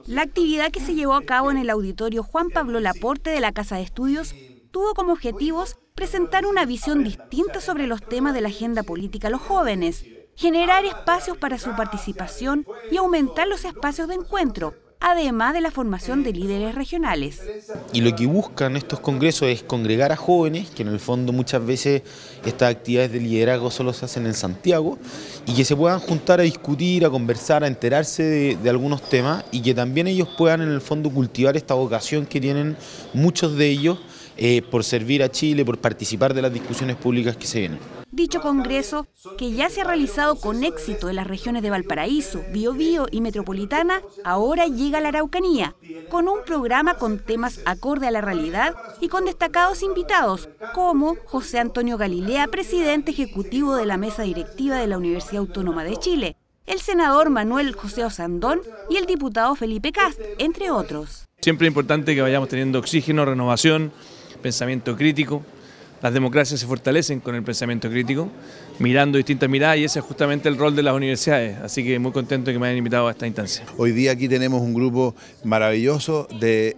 La actividad que se llevó a cabo en el auditorio Juan Pablo Laporte de la Casa de Estudios tuvo como objetivos presentar una visión distinta sobre los temas de la agenda política a los jóvenes, generar espacios para su participación y aumentar los espacios de encuentro, además de la formación de líderes regionales. Y lo que buscan estos congresos es congregar a jóvenes, que en el fondo muchas veces estas actividades de liderazgo solo se hacen en Santiago, y que se puedan juntar a discutir, a conversar, a enterarse de algunos temas, y que también ellos puedan en el fondo cultivar esta vocación que tienen muchos de ellos por servir a Chile, por participar de las discusiones públicas que se vienen. Dicho congreso, que ya se ha realizado con éxito en las regiones de Valparaíso, Biobío y Metropolitana, ahora llega a la Araucanía, con un programa con temas acorde a la realidad y con destacados invitados, como José Antonio Galilea, presidente ejecutivo de la mesa directiva de la Universidad Autónoma de Chile, el senador Manuel José Osandón y el diputado Felipe Cast, entre otros. Siempre es importante que vayamos teniendo oxígeno, renovación, pensamiento crítico. Las democracias se fortalecen con el pensamiento crítico, mirando distintas miradas, y ese es justamente el rol de las universidades. Así que muy contento de que me hayan invitado a esta instancia. Hoy día aquí tenemos un grupo maravilloso de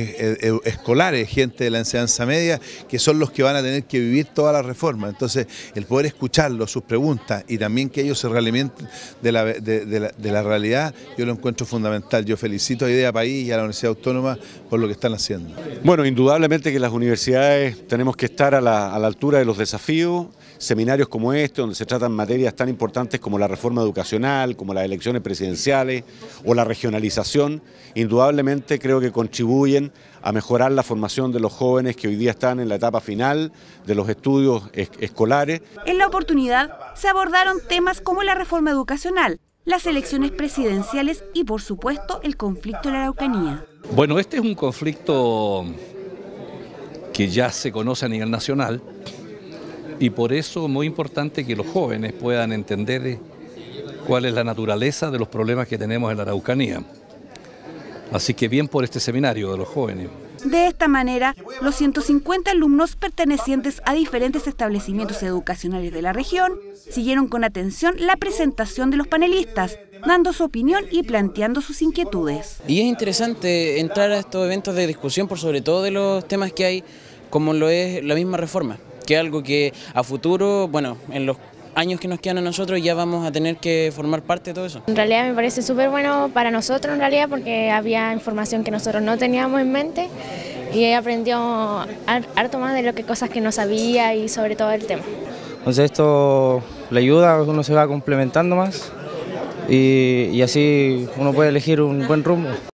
escolares, gente de la enseñanza media, que son los que van a tener que vivir toda la reforma. Entonces, el poder escucharlos, sus preguntas, y también que ellos se realimenten de la realidad, yo lo encuentro fundamental. Yo felicito a Idea País y a la Universidad Autónoma por lo que están haciendo. Bueno, indudablemente que las universidades tenemos que estar a la altura de los desafíos. Seminarios como este, donde se tratan materias tan importantes como la reforma educacional, como las elecciones presidenciales o la regionalización, indudablemente creo que contribuyen a mejorar la formación de los jóvenes que hoy día están en la etapa final de los estudios escolares. En la oportunidad se abordaron temas como la reforma educacional, las elecciones presidenciales y, por supuesto, el conflicto en la Araucanía. Bueno, este es un conflicto que ya se conoce a nivel nacional, y por eso es muy importante que los jóvenes puedan entender cuál es la naturaleza de los problemas que tenemos en la Araucanía. Así que bien por este seminario de los jóvenes. De esta manera, los 150 alumnos pertenecientes a diferentes establecimientos educacionales de la región siguieron con atención la presentación de los panelistas, dando su opinión y planteando sus inquietudes. Y es interesante entrar a estos eventos de discusión por sobre todo de los temas que hay, como lo es la misma reforma, que es algo que a futuro, bueno, en los años que nos quedan a nosotros ya vamos a tener que formar parte de todo eso. En realidad me parece súper bueno para nosotros en realidad, porque había información que nosotros no teníamos en mente y he aprendido harto más de lo que cosas que no sabía y sobre todo el tema. Entonces esto le ayuda, uno se va complementando más y así uno puede elegir un buen rumbo.